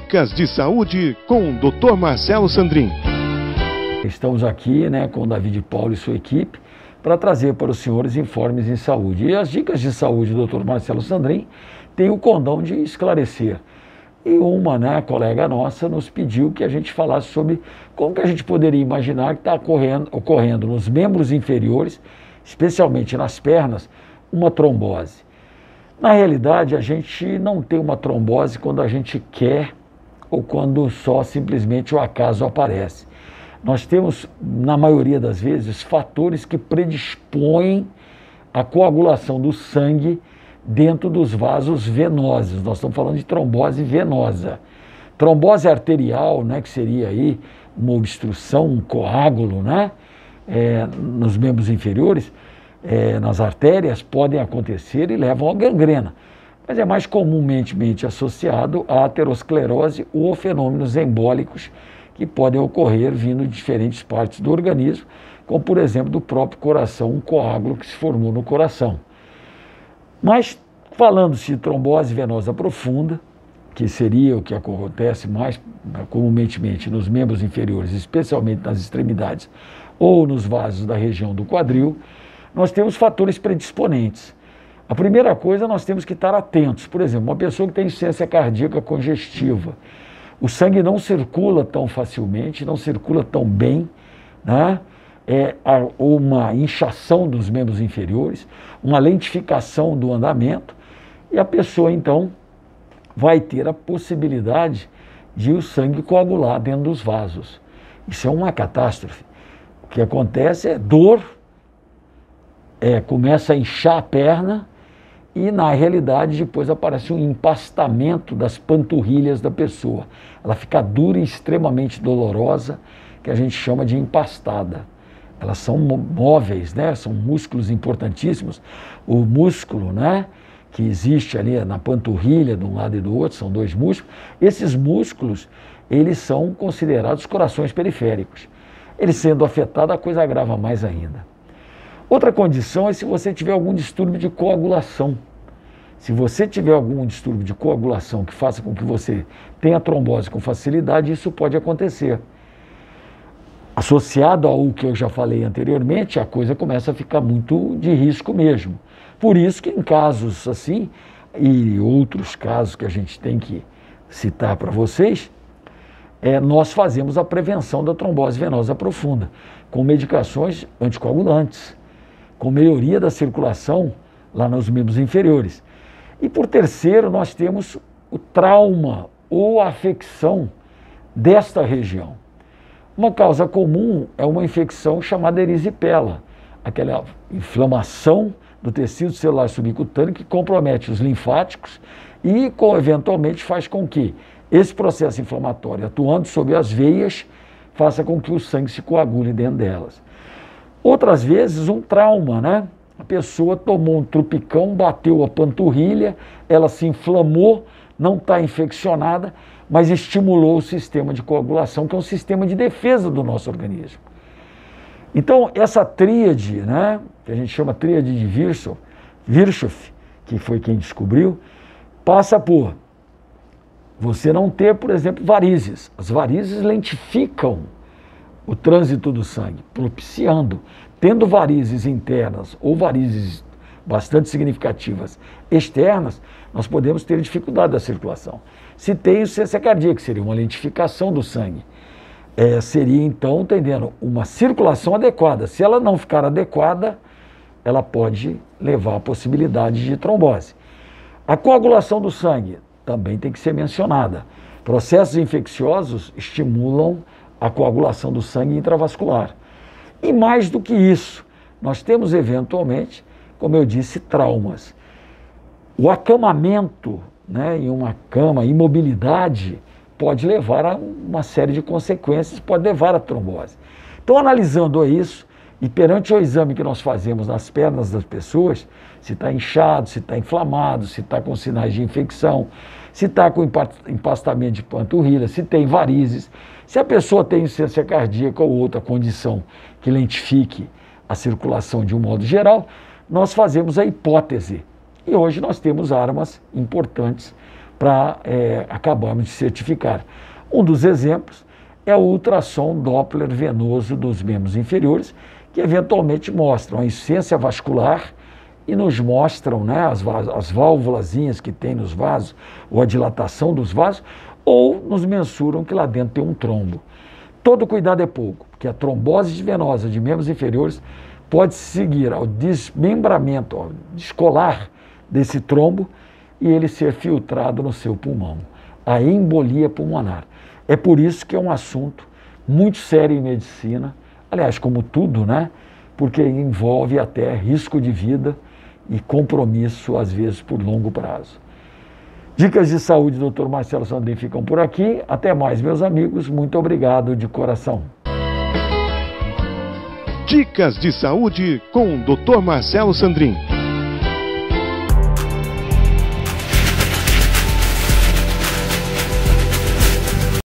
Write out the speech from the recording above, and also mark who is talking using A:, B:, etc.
A: Dicas de saúde com o Dr. Marcelo Sandrin.
B: Estamos aqui, com o David Paulo e sua equipe para trazer para os senhores informes em saúde. E as dicas de saúde do Dr. Marcelo Sandrin têm o condão de esclarecer. E uma colega nossa nos pediu que a gente falasse sobre como que a gente poderia imaginar que está ocorrendo nos membros inferiores, especialmente nas pernas, uma trombose. Na realidade, a gente não tem uma trombose quando a gente quer ou quando só simplesmente o acaso aparece. Nós temos, na maioria das vezes, fatores que predispõem a coagulação do sangue dentro dos vasos venosos. Nós estamos falando de trombose venosa. Trombose arterial, que seria aí uma obstrução, um coágulo, nos membros inferiores, nas artérias, podem acontecer e levam à gangrena. Mas é mais comumente associado à aterosclerose ou fenômenos embólicos que podem ocorrer vindo de diferentes partes do organismo, como por exemplo do próprio coração, um coágulo que se formou no coração. Mas falando-se de trombose venosa profunda, que seria o que acontece mais comumente nos membros inferiores, especialmente nas extremidades ou nos vasos da região do quadril, nós temos fatores predisponentes. A primeira coisa, nós temos que estar atentos. Por exemplo, uma pessoa que tem insuficiência cardíaca congestiva, o sangue não circula tão facilmente, não circula tão bem, uma inchação dos membros inferiores, uma lentificação do andamento, e a pessoa, então, vai ter a possibilidade de o sangue coagular dentro dos vasos. Isso é uma catástrofe. O que acontece é dor, começa a inchar a perna e, na realidade, depois aparece um empastamento das panturrilhas da pessoa. Ela fica dura e extremamente dolorosa, que a gente chama de empastada. Elas são móveis, são músculos importantíssimos. O músculo, que existe ali na panturrilha, de um lado e do outro, são dois músculos. Esses músculos, eles são considerados corações periféricos. Eles sendo afetados, a coisa agrava mais ainda. Outra condição é se você tiver algum distúrbio de coagulação. Se você tiver algum distúrbio de coagulação que faça com que você tenha trombose com facilidade, isso pode acontecer. Associado ao que eu já falei anteriormente, a coisa começa a ficar muito de risco mesmo. Por isso que em casos assim, e outros casos que a gente tem que citar para vocês, nós fazemos a prevenção da trombose venosa profunda, com medicações anticoagulantes, com melhoria da circulação lá nos membros inferiores. E por terceiro, nós temos o trauma ou a afecção desta região. Uma causa comum é uma infecção chamada erisipela, aquela inflamação do tecido celular subcutâneo que compromete os linfáticos e, eventualmente, faz com que esse processo inflamatório, atuando sobre as veias, faça com que o sangue se coagule dentro delas. Outras vezes, um trauma, A pessoa tomou um trupicão, bateu a panturrilha, ela se inflamou, não está infeccionada, mas estimulou o sistema de coagulação, que é um sistema de defesa do nosso organismo. Então, essa tríade, que a gente chama tríade de Virchow, que foi quem descobriu, passa por você não ter, por exemplo, varizes. As varizes lentificam o trânsito do sangue, propiciando. Tendo varizes internas ou varizes bastante significativas externas, nós podemos ter dificuldade da circulação. Se tem insuficiência cardíaca, que seria uma lentificação do sangue, seria então, entendendo, uma circulação adequada. Se ela não ficar adequada, ela pode levar à possibilidade de trombose. A coagulação do sangue também tem que ser mencionada. Processos infecciosos estimulam a coagulação do sangue intravascular. E mais do que isso, nós temos eventualmente, como eu disse, traumas. O acamamento, em uma cama, imobilidade, pode levar a uma série de consequências, pode levar à trombose. Então, analisando isso, e perante o exame que nós fazemos nas pernas das pessoas, se está inchado, se está inflamado, se está com sinais de infecção, se está com empastamento de panturrilha, se tem varizes, se a pessoa tem insuficiência cardíaca ou outra condição que lentifique a circulação de um modo geral, nós fazemos a hipótese. E hoje nós temos armas importantes para acabarmos de certificar. Um dos exemplos é o ultrassom Doppler venoso dos membros inferiores, que eventualmente mostram a insuficiência vascular e nos mostram, né, as válvulazinhas que tem nos vasos, ou a dilatação dos vasos, ou nos mensuram que lá dentro tem um trombo. Todo cuidado é pouco, porque a trombose venosa de membros inferiores pode seguir ao desmembramento, ao descolar desse trombo e ele ser filtrado no seu pulmão, a embolia pulmonar. É por isso que é um assunto muito sério em medicina, aliás, como tudo, né? Porque envolve até risco de vida e compromisso, às vezes, por longo prazo. Dicas de saúde do Dr. Marcelo Sandrin ficam por aqui. Até mais, meus amigos. Muito obrigado de coração.
A: Dicas de saúde com o Dr. Marcelo Sandrin.